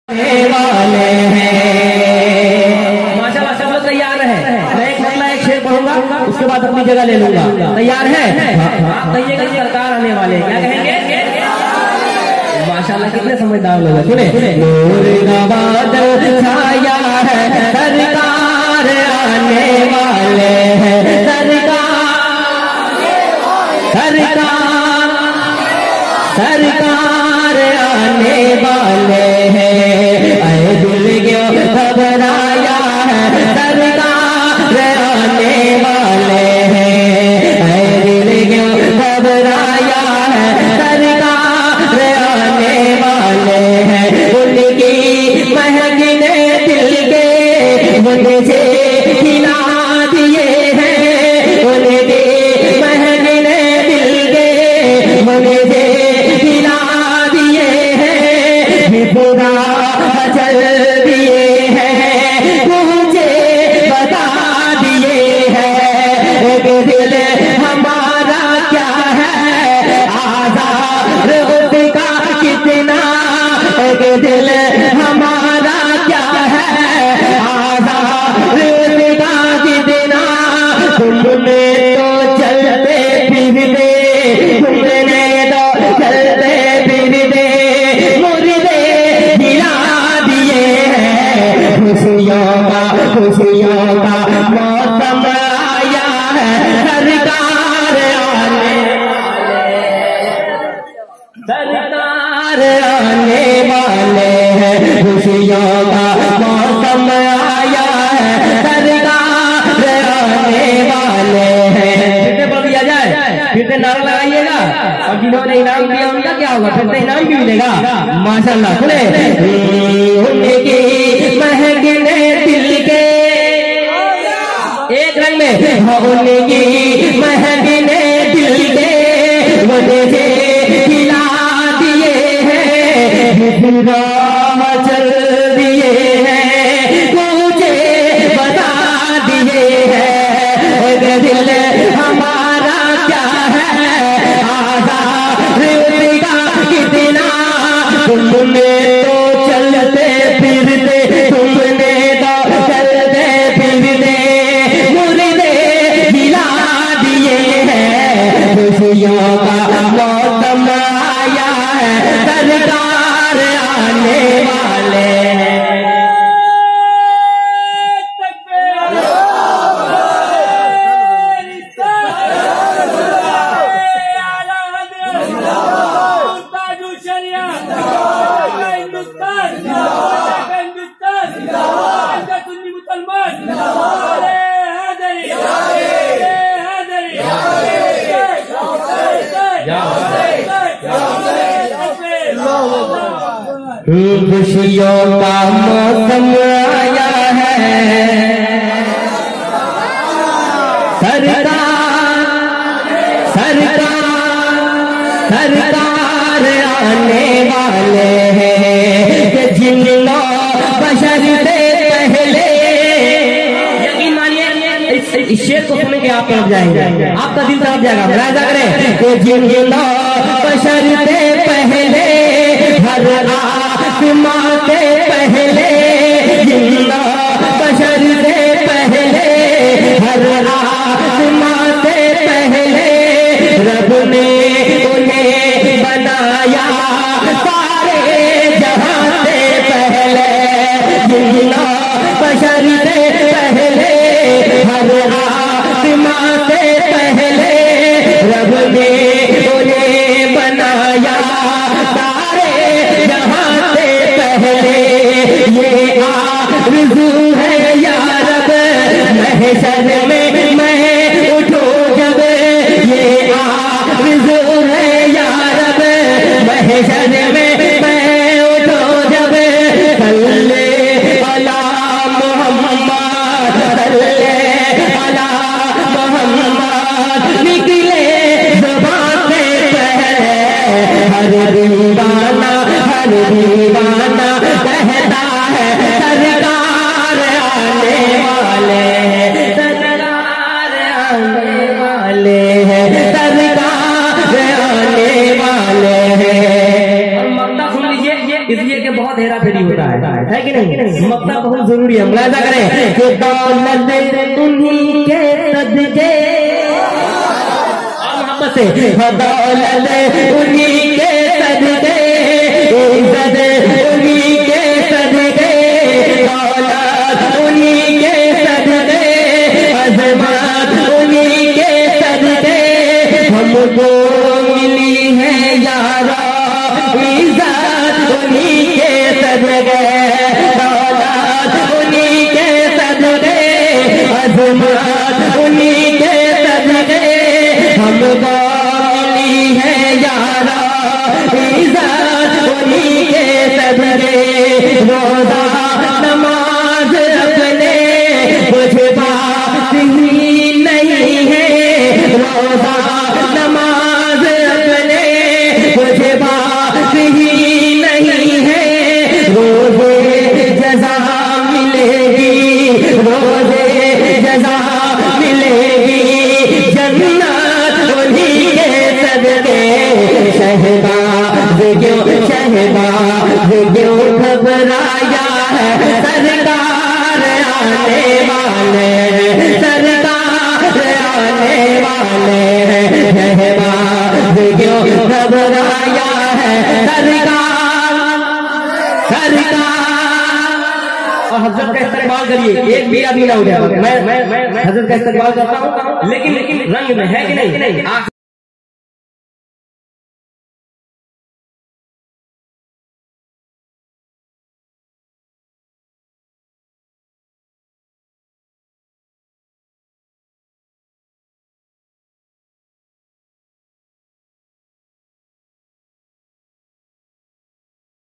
वाले हैं। माशाल्लाह सब लोग तैयार हैं। मैं एक मतलब एक शेर पढ़ूंगा, उसके बाद अपनी जगह ले लूंगा। तैयार है? आप कहिएगा सरकार आने वाले, क्या कहेंगे? माशाल्लाह कितने समझदार लोग हैं। सुने, नूर का बादल छाया है, सरकार आने वाले हैं। सरकार आने वाले हैं। ऐ दिल क्यों घबराया है, सरकार आने वाले हैं। ऐ दिल क्यों घबराया है, सरकार आने वाले हैं। उनकी महकिने दिल के मुझे हिला दिए हैं। उनकी महकिने दिल के मुझे बुरा चल दिए हैं, मुझे बता दिए हैं। एक दिल हमारा क्या है, आज़ाद उसका कितना। एक दिल हमारा क्या है, आज़ाद उसका कितना। तुमने तो चलते फिरते, तुमने तो चलते फिरते खुशियों का मौसम आया है। सरकार आने वाले हैं। खुशियों का मौसम आया है, सरकार आने वाले हैं। फिर से बोल दिया जाए, फिर से नारा लगाइएगा, और जिन्होंने इनाम दिया उनका क्या होगा, फिर से इनाम भी मिलेगा। माशाल्लाह। सुने, उनकी महकिने दिल के एक रंग में, उनकी महकिने दिल के मुझे हिला दिए हैं। चल दिए हैं, मुझे बता दिए हैं। एक दिल हमारा क्या है, आज़ाद उसका कितना। तुमने तो चलते फिरते, तुमने तो चलते फिरते मुर्दे हिला दिए हैं। खुशियों का मौसम आया है, सरकार आने वाले हैं। खुशियों का मौसम आया है, सरकार आने वाले हैं। जिन्नो बशर से पहले, यकीन मानिए इस शेर को सुन के आप तरफ जाएंगे, आपका दिल तरफ जाएगा। मुलाहिजा करें कि जिन्नो बशर से पहले, हर आसमां से पहले, जिन्नो बशर से पहले, हर आसमां से पहले रब ने उन्हें बनाया। सारे जहां से पहले, जिन्नो बशर से पहले, हर आसमां से पहले रब ने उन्हें बनाया। सारे जहां से पहले ये आरज़ू है या रब, महशर में मैं उठूं जब। ये आरज़ू है या रब, महशर में मैं उठूं जब। सल्ले अला मोहम्मद, सल्ले अला मोहम्मद, निकले ज़ुबान से पहले। हर दीवाना कहता है, सरकार आने वाले हैं। सरकार आने वाले हैं, सरकार आने वाले हैं। और मक्ता सुन लीजिए, इसलिए कि बहुत हेरा फेरी होता है कि नहीं? मक्ता बहुत जरूरी है। मुलाजा करें कि दौलत उन्हीं के सदके, मोहब्बत से दौलत उन्हीं के सदके, इज्जत उन्हीं के सदके, दौलत उन्हीं के सदके, अज़मत उन्हीं के सदके हमको मिली है यारा, इज्जत उन्हीं के सदके, दौलत उन्हीं के सदके, अज़मत उन्हीं के सदके हमको मिली है यारा, इज्जत उन्हीं के सदके। रोज़ा नमाज अपने कुछ बात ही नहीं है, रोज़ा नमाज अपने कुछ बात ही नहीं है, रोज़े जज़ा मिलेगी, रोज़े जज़ा मिलेगी, जन्नत उन्हीं के सदके। शहबाज क्यों घबराया है, सरकार आने वाले हैं, सरकार आने वाले हैं, शहबाज क्यों घबराया है, सरकार और हजरत का इस्तेमाल करिए। एक मेरा भी ना हो गया, मैं हजरत का इस्तेमाल करता हूँ लेकिन रंग में है कि नहीं?